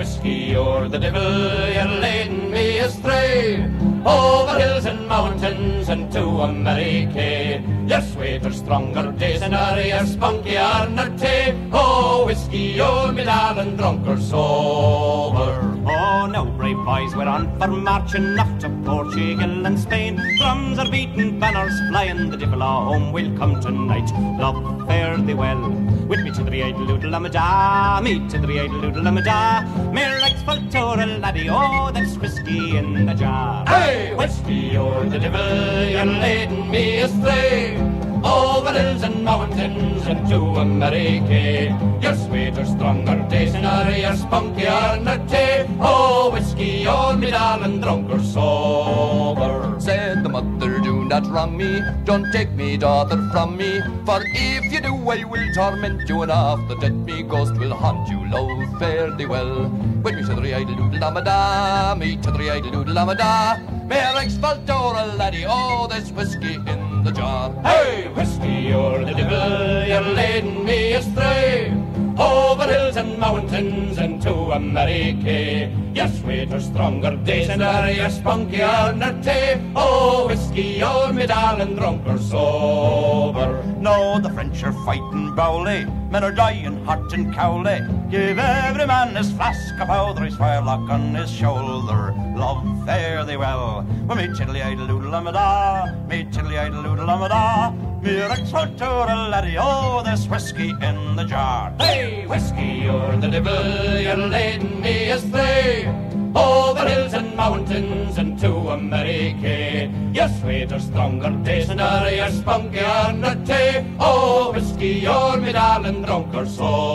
whiskey, you're the devil, you're leading me astray. Over hills and mountains and to America. Your sweeter, stronger days and your spunkier natty. Oh, whiskey, you're me darling, drunk or sober. Oh, now, brave boys, we're on for marching off to Portugal and Spain. Drums are beating, banners flying, the devil home will come tonight. Love, fare thee well, with me to the idle doodle amada, me to the idle doodle amada. Me legs full to a laddie, oh, there's whiskey in the jar. Hey, whiskey, you're the devil, you're leading me astray. Over hills and mountains and to America. Your sweeter, stronger days and your spunkier natty. Oh, whiskey, you're me darling, drunk or sober. Said the mother, do not wrong me, don't take me daughter from me. For if you do, I will torment you, and after that me ghost will haunt you. Love, fare thee well, with me to the idle doodle amada, me to the idle doodle amada. Mere ex-Valtora laddie, oh, there's whiskey in the jar. Hey, whiskey, you're the devil, you're leading me astray. Over hills and mountains and to America. Your sweeter, stronger days and your spunkier natty. Oh, whiskey, you're me darling, drunk or sober. No, the French are fighting bowly, men are dying hot and cowly. Give every man his flask of powder, his firelock on his shoulder. Love, fare thee well, with me tiddly idle doodle amada, me tiddly idle doodle amada. Me rex Valtora laddie, oh, there's whiskey in the jar. Hey, whiskey, you're the devil, you're leading me astray. Over hills and mountains and to America. Your sweeter, stronger days and your spunkier natty. Oh, whiskey, you're me darling, drunk or sober.